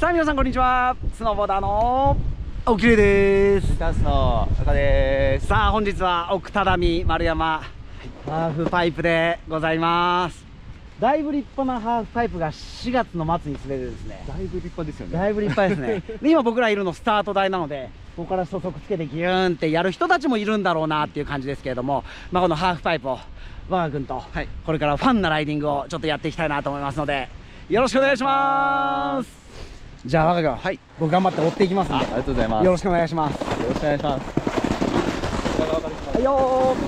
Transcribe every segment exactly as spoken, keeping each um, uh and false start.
さあ皆さんこんにちは。スノーボーダーの青木玲です。 ダンスの赤です。 さあ本日は奥只見丸山ハーフパイプでございます。だいぶ立派なハーフパイプがしがつの末に滑るですね。 だいぶ立派ですよね。 だいぶ立派ですね。で今僕らいるのスタート台なので、ここから初速つけてギューンってやる人たちもいるんだろうなっていう感じですけれども、まあ、このハーフパイプを我が君とこれからファンなライディングをちょっとやっていきたいなと思いますので、よろしくお願いします。じゃあ我が君、はい、僕頑張って追っていきますんで、ありがとうございます。よろしくお願いします。よろしくお願いします。はいよー。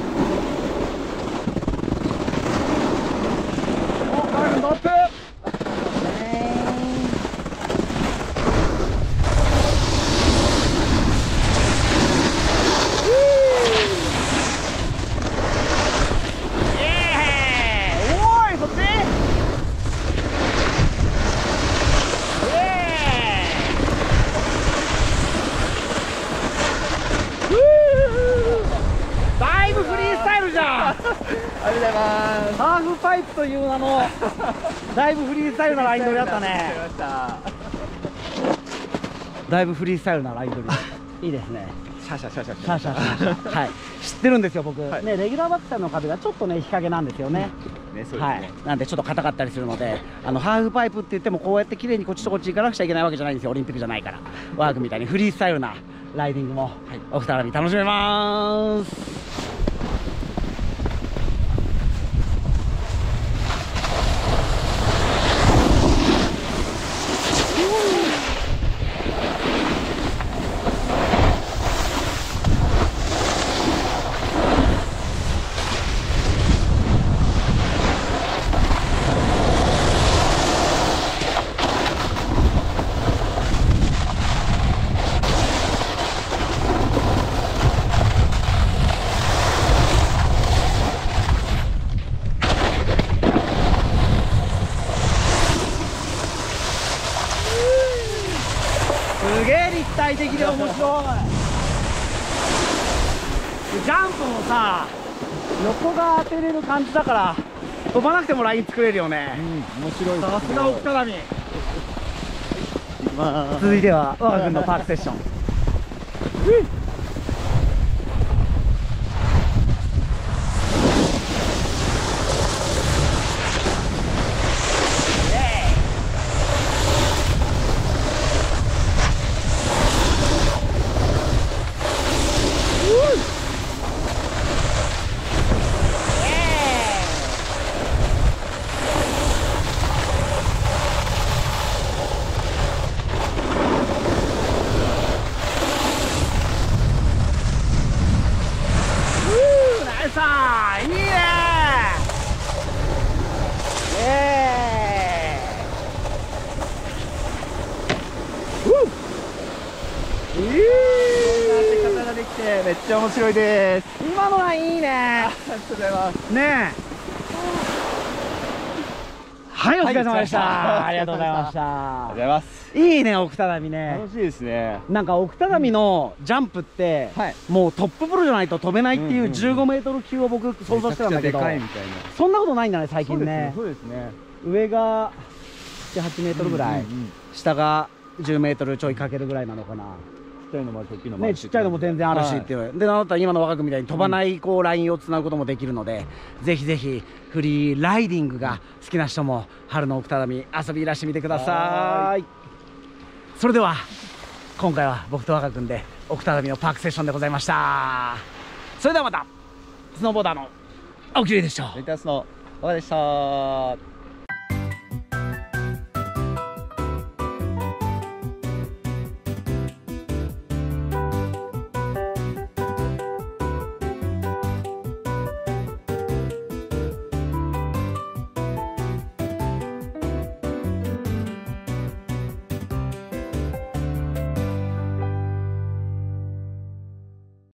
お、我が君トップ。 ありがとうございます。 ハーフパイプという名のだいぶフリースタイルなライン取りだったね。だいぶフリースタイルなライン取り。いいですね。 シャシャシャシャシャシャシャシャ。はい。知ってるんですよ僕。ね、レギュラーバックさんの壁がちょっとね日陰なんですよね。はい。なんでちょっと硬かったりするので、あのハーフパイプって言ってもこうやって綺麗にこっちとこっち行かなくちゃいけないわけじゃないんですよ。オリンピックじゃないから。ワークみたいにフリースタイルなライディングもお二人楽しめます。すげえ立体的で面白い。ジャンプもさ、横が当てれる感じだから飛ばなくてもライン作れるよね。うん、面白い。さすが奥只見。続いては我が君のパークセッション。さあいいねー。えー、うーいい方ができてめっちゃ面白いです。 今のはいいね。 ありがとうございますねえ。はい、お疲れ様でした。 はい、 ありがとうございました。 ありがとうございます。 いいね、奥只見ね。 楽しいですね。 なんか奥只見のジャンプって、はい、もうトッププロじゃないと飛べないっていうじゅうごメートル級を僕想像してたんだけど、そんなことないんだね最近ね。 そうですね。 上がなな、はちメートルぐらい、下がじゅうメートルちょいかけるぐらいなのかな。 ちっちゃいのも大きいのもあるし、 ね、ちっちゃいのも全然あるしっていう、はい、でなんだったら今の若くみたいに飛ばないこうラインをつなぐこともできるので、うん、ぜひぜひフリーライディングが好きな人も春の奥只見遊びいらしてみてください。それでは今回は僕と若くんで奥只見のパークセッションでございました。それではまたスノーボーダーの青木玲でした。 レタスの若でした。